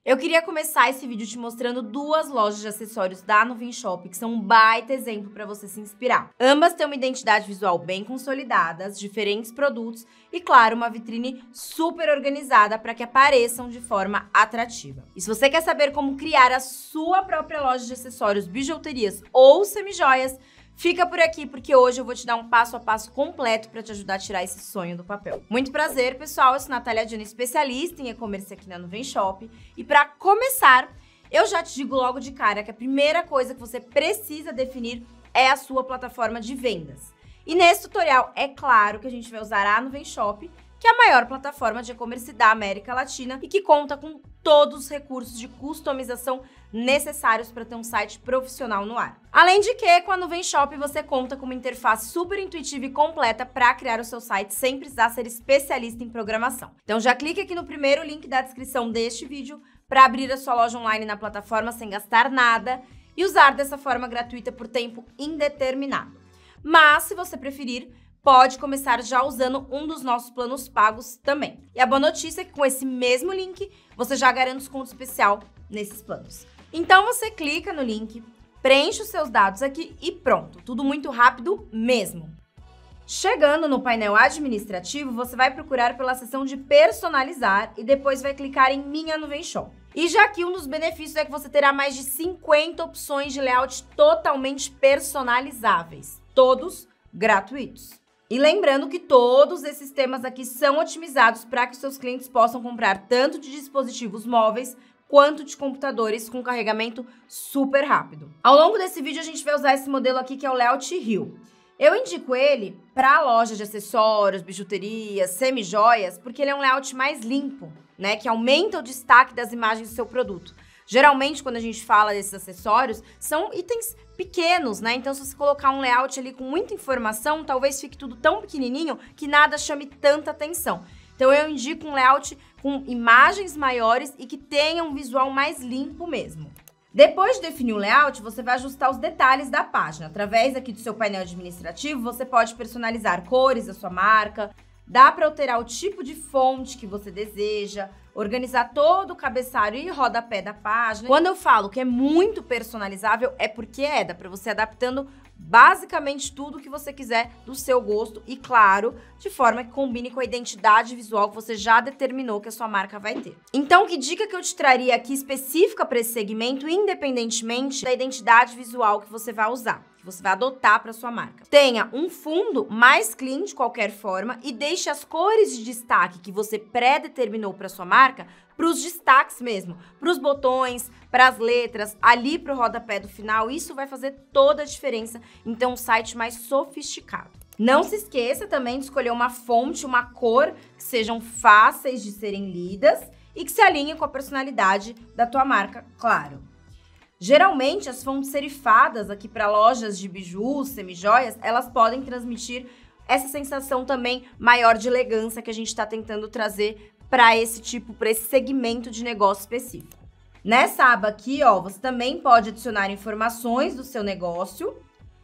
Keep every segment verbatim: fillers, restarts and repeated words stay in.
Eu queria começar esse vídeo te mostrando duas lojas de acessórios da Nuvem Shop, que são um baita exemplo para você se inspirar. Ambas têm uma identidade visual bem consolidada, diferentes produtos e, claro, uma vitrine super organizada para que apareçam de forma atrativa. E se você quer saber como criar a sua própria loja de acessórios, bijuterias ou semijoias, fica por aqui, porque hoje eu vou te dar um passo a passo completo para te ajudar a tirar esse sonho do papel. Muito prazer, pessoal. Eu sou Natália Dione, especialista em e-commerce aqui na Nuvem Shop. E para começar, eu já te digo logo de cara que a primeira coisa que você precisa definir é a sua plataforma de vendas. E nesse tutorial, é claro que a gente vai usar a Nuvem Shop, que é a maior plataforma de e-commerce da América Latina e que conta com todos os recursos de customização necessários para ter um site profissional no ar. Além de que, com a Nuvem Shop, você conta com uma interface super intuitiva e completa para criar o seu site sem precisar ser especialista em programação. Então já clique aqui no primeiro link da descrição deste vídeo para abrir a sua loja online na plataforma sem gastar nada e usar dessa forma gratuita por tempo indeterminado. Mas, se você preferir, pode começar já usando um dos nossos planos pagos também. E a boa notícia é que com esse mesmo link, você já garante desconto especial nesses planos. Então você clica no link, preenche os seus dados aqui e pronto. Tudo muito rápido mesmo. Chegando no painel administrativo, você vai procurar pela seção de personalizar e depois vai clicar em Minha Nuvem Shop. E já aqui um dos benefícios é que você terá mais de cinquenta opções de layout totalmente personalizáveis, todos gratuitos. E lembrando que todos esses temas aqui são otimizados para que seus clientes possam comprar tanto de dispositivos móveis quanto de computadores com carregamento super rápido. Ao longo desse vídeo a gente vai usar esse modelo aqui que é o Layout Hill. Eu indico ele para loja de acessórios, bijuterias, semijoias, porque ele é um layout mais limpo, né, que aumenta o destaque das imagens do seu produto. Geralmente, quando a gente fala desses acessórios, são itens pequenos, né? Então, se você colocar um layout ali com muita informação, talvez fique tudo tão pequenininho que nada chame tanta atenção. Então, eu indico um layout com imagens maiores e que tenha um visual mais limpo mesmo. Depois de definir o layout, você vai ajustar os detalhes da página. Através aqui do seu painel administrativo, você pode personalizar cores da sua marca, dá para alterar o tipo de fonte que você deseja, organizar todo o cabeçalho e rodapé da página. Quando eu falo que é muito personalizável, é porque é, dá para você adaptando basicamente tudo que você quiser do seu gosto e, claro, de forma que combine com a identidade visual que você já determinou que a sua marca vai ter. Então, que dica que eu te traria aqui específica para esse segmento, independentemente da identidade visual que você vai usar, que você vai adotar para sua marca? Tenha um fundo mais clean de qualquer forma e deixe as cores de destaque que você pré-determinou para sua marca para os destaques mesmo, para os botões, para as letras, ali para o rodapé do final. Isso vai fazer toda a diferença em ter um site mais sofisticado. Não se esqueça também de escolher uma fonte, uma cor que sejam fáceis de serem lidas e que se alinhem com a personalidade da tua marca, claro. Geralmente, as fontes serifadas aqui para lojas de bijus, semijoias, elas podem transmitir essa sensação também maior de elegância que a gente está tentando trazer para esse tipo, para esse segmento de negócio específico. Nessa aba aqui, ó, você também pode adicionar informações do seu negócio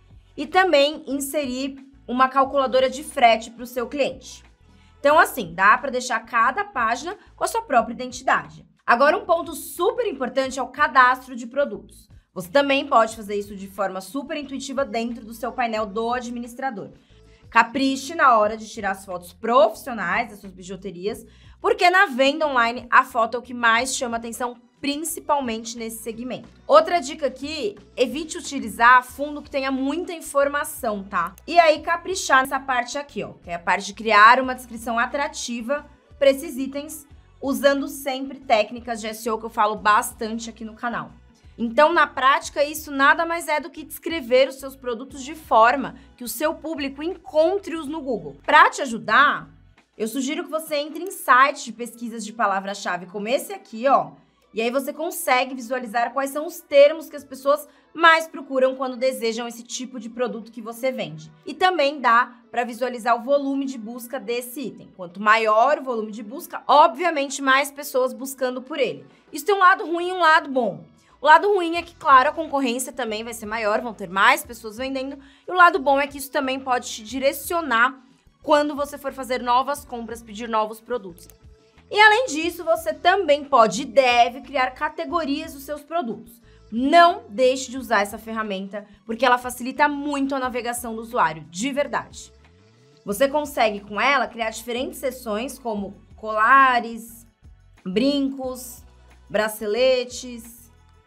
e também inserir uma calculadora de frete para o seu cliente. Então, assim, dá para deixar cada página com a sua própria identidade. Agora, um ponto super importante é o cadastro de produtos. Você também pode fazer isso de forma super intuitiva dentro do seu painel do administrador. Capriche na hora de tirar as fotos profissionais das suas bijuterias, porque na venda online a foto é o que mais chama atenção, principalmente nesse segmento. Outra dica aqui, evite utilizar fundo que tenha muita informação, tá? E aí caprichar nessa parte aqui, ó, que é a parte de criar uma descrição atrativa para esses itens, usando sempre técnicas de S E O que eu falo bastante aqui no canal. Então, na prática, isso nada mais é do que descrever os seus produtos de forma que o seu público encontre-os no Google. Para te ajudar, eu sugiro que você entre em sites de pesquisas de palavra-chave como esse aqui, ó, e aí você consegue visualizar quais são os termos que as pessoas mais procuram quando desejam esse tipo de produto que você vende. E também dá para visualizar o volume de busca desse item. Quanto maior o volume de busca, obviamente mais pessoas buscando por ele. Isso tem um lado ruim e um lado bom. O lado ruim é que, claro, a concorrência também vai ser maior, vão ter mais pessoas vendendo. E o lado bom é que isso também pode te direcionar quando você for fazer novas compras, pedir novos produtos. E além disso, você também pode e deve criar categorias dos seus produtos. Não deixe de usar essa ferramenta, porque ela facilita muito a navegação do usuário, de verdade. Você consegue, com ela, criar diferentes seções, como colares, brincos, braceletes,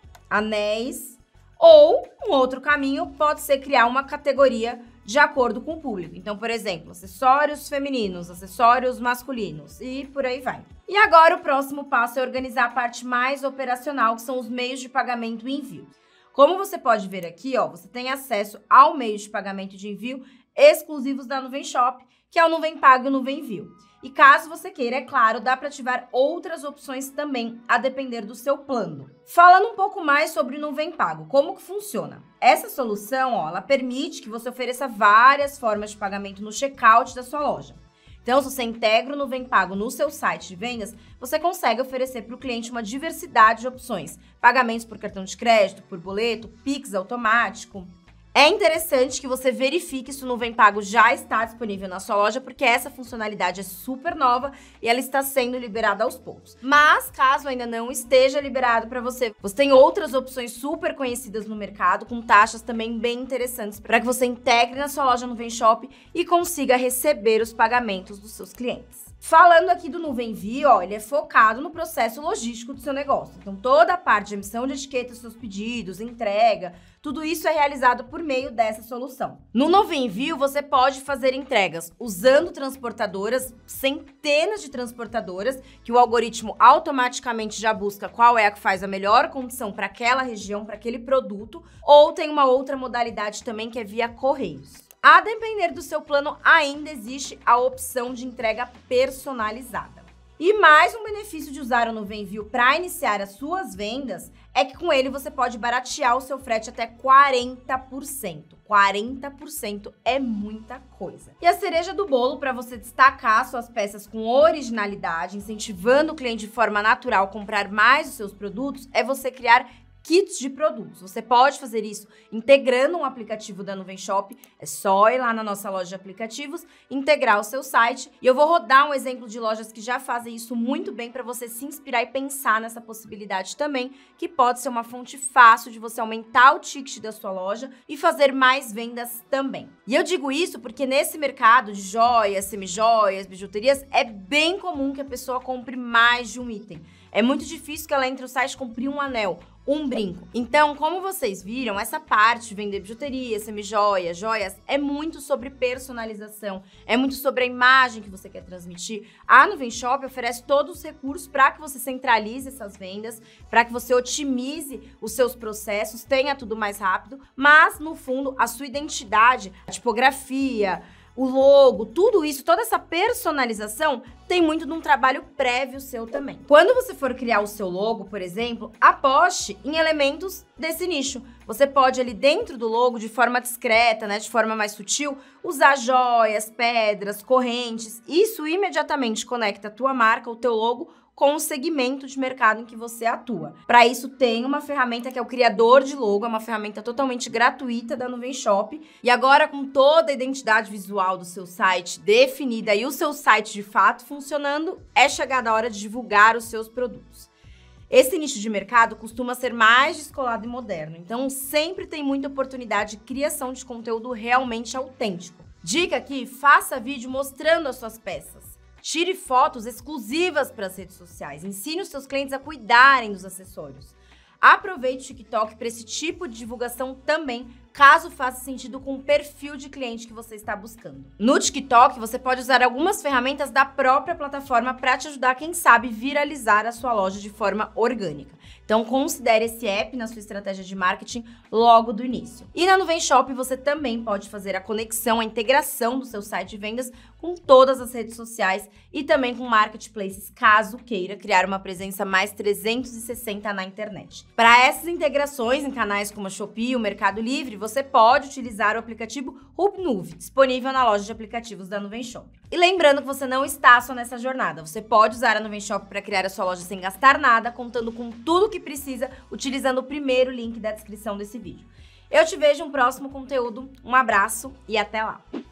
anéis, ou um outro caminho pode ser criar uma categoria de acordo com o público. Então, por exemplo, acessórios femininos, acessórios masculinos e por aí vai. E agora o próximo passo é organizar a parte mais operacional, que são os meios de pagamento e envio. Como você pode ver aqui, ó, você tem acesso ao meio de pagamento de envio exclusivos da Nuvem Shop, que é o Nuvem Pago e o Nuvem Envio. E caso você queira, é claro, dá para ativar outras opções também, a depender do seu plano. Falando um pouco mais sobre o Nuvem Pago, como que funciona? Essa solução, ó, ela permite que você ofereça várias formas de pagamento no checkout da sua loja. Então, se você integra o Nuvem Pago no seu site de vendas, você consegue oferecer para o cliente uma diversidade de opções. Pagamentos por cartão de crédito, por boleto, Pix automático. É interessante que você verifique se o Nuvem Pago já está disponível na sua loja, porque essa funcionalidade é super nova e ela está sendo liberada aos poucos. Mas, caso ainda não esteja liberado para você, você tem outras opções super conhecidas no mercado, com taxas também bem interessantes, para que você integre na sua loja Nuvem Shop e consiga receber os pagamentos dos seus clientes. Falando aqui do Nuvem Envio, ó, ele é focado no processo logístico do seu negócio. Então, toda a parte de emissão de etiqueta dos seus pedidos, entrega, tudo isso é realizado por meio dessa solução. No Nuvem Envio, você pode fazer entregas usando transportadoras, centenas de transportadoras, que o algoritmo automaticamente já busca qual é a que faz a melhor condição para aquela região, para aquele produto, ou tem uma outra modalidade também que é via correios. A depender do seu plano, ainda existe a opção de entrega personalizada. E mais um benefício de usar o Nuvem Envio para iniciar as suas vendas é que com ele você pode baratear o seu frete até quarenta por cento. quarenta por cento é muita coisa. E a cereja do bolo para você destacar suas peças com originalidade, incentivando o cliente de forma natural a comprar mais os seus produtos, é você criar kits de produtos. Você pode fazer isso integrando um aplicativo da Nuvem Shop. É só ir lá na nossa loja de aplicativos, integrar o seu site. E eu vou rodar um exemplo de lojas que já fazem isso muito bem para você se inspirar e pensar nessa possibilidade também, que pode ser uma fonte fácil de você aumentar o ticket da sua loja e fazer mais vendas também. E eu digo isso porque nesse mercado de joias, semijoias, bijuterias, é bem comum que a pessoa compre mais de um item. É muito difícil que ela entre no site e compre um anel, um brinco. Então, como vocês viram, essa parte de vender bijuteria, semijoias, joias, é muito sobre personalização, é muito sobre a imagem que você quer transmitir. A Nuvem Shop oferece todos os recursos para que você centralize essas vendas, para que você otimize os seus processos, tenha tudo mais rápido, mas, no fundo, a sua identidade, a tipografia, o logo, tudo isso, toda essa personalização tem muito de um trabalho prévio seu também. Quando você for criar o seu logo, por exemplo, aposte em elementos desse nicho. Você pode ali dentro do logo, de forma discreta, né, de forma mais sutil, usar joias, pedras, correntes. Isso imediatamente conecta a tua marca, o teu logo, com o segmento de mercado em que você atua. Para isso, tem uma ferramenta que é o Criador de Logo, é uma ferramenta totalmente gratuita da Nuvem Shop. E agora, com toda a identidade visual do seu site definida e o seu site de fato funcionando, é chegada a hora de divulgar os seus produtos. Esse nicho de mercado costuma ser mais descolado e moderno, então sempre tem muita oportunidade de criação de conteúdo realmente autêntico. Dica aqui, faça vídeo mostrando as suas peças. Tire fotos exclusivas para as redes sociais. Ensine os seus clientes a cuidarem dos acessórios. Aproveite o TikTok para esse tipo de divulgação também, caso faça sentido com o perfil de cliente que você está buscando. No TikTok, você pode usar algumas ferramentas da própria plataforma para te ajudar, quem sabe, viralizar a sua loja de forma orgânica. Então, considere esse app na sua estratégia de marketing logo do início. E na Nuvem Shop, você também pode fazer a conexão, a integração do seu site de vendas com todas as redes sociais e também com marketplaces, caso queira criar uma presença mais trezentos e sessenta na internet. Para essas integrações em canais como a Shopee e o Mercado Livre, você pode utilizar o aplicativo Hubnuve, disponível na loja de aplicativos da Nuvem Shop. E lembrando que você não está só nessa jornada, você pode usar a Nuvem Shop para criar a sua loja sem gastar nada, contando com tudo o que precisa, utilizando o primeiro link da descrição desse vídeo. Eu te vejo no próximo conteúdo, um abraço e até lá!